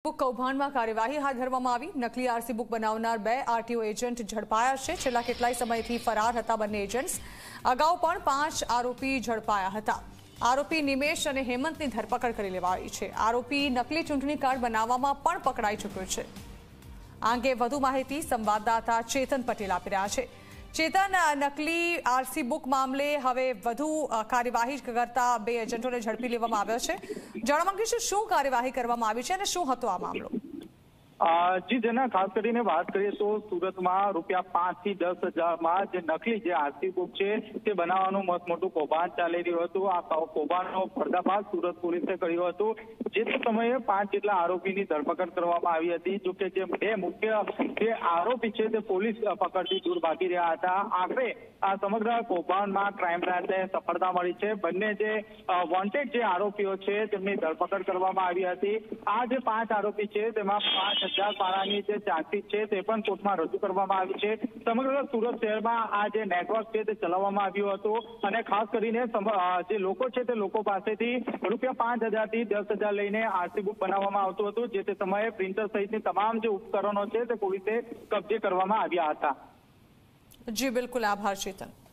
કૌભાંડમાં કાર્યવાહી હાથ ધરવામાં આવી। નકલી આરસી બુક બનાવનાર 2 આરટીઓ એજન્ટ ઝડપાયા છે। છેલ્લા કેટલાય સમયથી ફરાર હતા બંને એજન્ટ્સ। અગાઉ પણ 5 આરોપી ઝડપાયા હતા। આરોપી નિમેશ અને હેમંતની ધરપકડ કરી લેવાઈ છે। આરોપી નકલી ચૂંટણી કાર્ડ બનાવવામાં પણ પકડાઈ ચૂક્યો છે। આ અંગે વધુ માહિતી સંવાદદાતા ચેતન પટેલ આપી રહ્યા છે। ચેતન, નકલી આરસી બુક મામલે હવે વધુ કાર્યવાહી કરતા 2 એજન્ટોને ઝડપી લેવામાં આવ્યા છે। જાણવા માંગ્યું છે શું કાર્યવાહી કરવામાં આવી છે અને શું હતો આ મામલો? જી જેના ખાસ કરીને વાત કરીએ તો સુરતમાં ₹5 થી 10 હજારમાં જે નકલી જે આરસી બુક છે તે બનાવવાનું મોટું કૌભાંડ ચાલી રહ્યું હતું। આ કૌભાંડનો પર્દાફાશ સુરત પોલીસે કર્યો હતો। જે સમયે 5 જેટલા આરોપીની ધરપકડ કરવામાં આવી હતી। જો કે જે 2 મુખ્ય જે આરોપી છે તે પોલીસ પકડથી દૂર ભાગી રહ્યા હતા। આખરે આ સમગ્ર કૌભાંડમાં ક્રાઇમ બ્રાન્ચને સફળતા મળી છે। બંને જે વોન્ટેડ જે આરોપીઓ છે તેમની ધરપકડ કરવામાં આવી હતી। આ જે 5 આરોપી છે તેમાં 5,000 પારાની જે ચાર્જશીટ છે તે પણ કોર્ટમાં રજૂ કરવામાં આવી છે। સમગ્ર સુરત શહેરમાં આ જે નેટવર્ક છે તે ચલાવવામાં આવ્યું હતું અને ખાસ કરીને જે લોકો છે તે લોકો પાસેથી ₹5,000 થી 10,000 લઈને આરસી બુક બનાવવામાં આવતું હતું। જે તે સમયે પ્રિન્ટર સહિતની તમામ જે ઉપકરણો છે તે પોલીસે કબજે કરવામાં આવ્યા હતા। જી બિલકુલ, આભાર ચેતન।